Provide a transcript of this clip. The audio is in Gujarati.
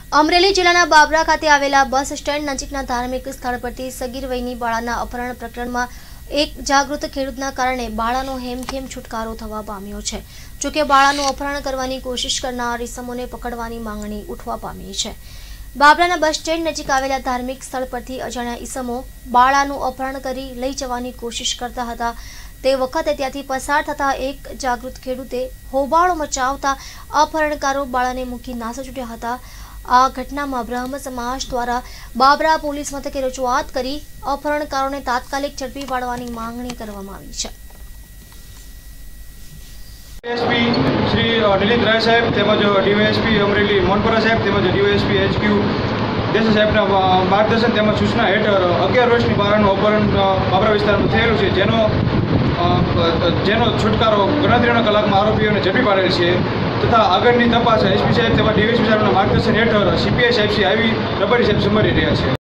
અમરેલી જિલ્લાના બાબરા ખાતે આવેલા બસ સ્ટેન્ડ નજીકના ધાર્મિક સ્થળ પરથી સગીર વયની બાળાના અપહરણ પ્રકરણમાં એક જાગૃત ખેડૂતના કારણે બાળાનો હેમખેમ છુટકારો થવા પામ્યો છે। જોકે બાળાનું અપહરણ કરવાની કોશિશ કરનાર ઇસમોને પકડવાની માંગણી ઉઠવા પામી છે। બાબરાના બસ સ્ટેન્ડ નજીક આવેલા ધાર્મિક સ્થળ પરથી અજાણ્યા ઇસમો બાળાનું અપહરણ કરી લઈ જવાની કોશિશ કરતા હતા। તે વખતે ત્યાંથી પસાર થતા એક જાગૃત ખેડૂતે હોબાળો મચાવતા અપહરણકારો બાળાને મૂકી નાસી છૂટ્યા હતા। આ ઘટનામાં બ્રહ્મ સમાજ દ્વારા બાબરા પોલીસ મથકે રજૂઆત કરી અપહરણકારોને તાત્કાલિક ઝડપી પાડવાની માંગણી કરવામાં આવી છે। ડીએસપી શ્રી નિલિત રાય સાહેબ તેમજ ડીવાયએસપી અમરેલી મોનપરા સાહેબ તેમજ ડીવાયએસપી એચક્યુ દેસાઈ સાહેબના માર્ગદર્શન તેમજ સૂચના હેઠળ 11 વર્ષની બાળાનું અપહરણ બાબરા વિસ્તારમાં થયેલું છે, જેનો છુટકારો ગણતરીના કલાકમાં આરોપીઓને ઝડપી પાડેલ છે તથા આગળની તપાસ એસપી સાહેબ તેમજ ડીવાયએસપી સાહેબના માર્ગદર્શન હેઠળ સીપીઆઈ સાહેબ આવી રબારી સાહેબ સંભાળી રહ્યા છે।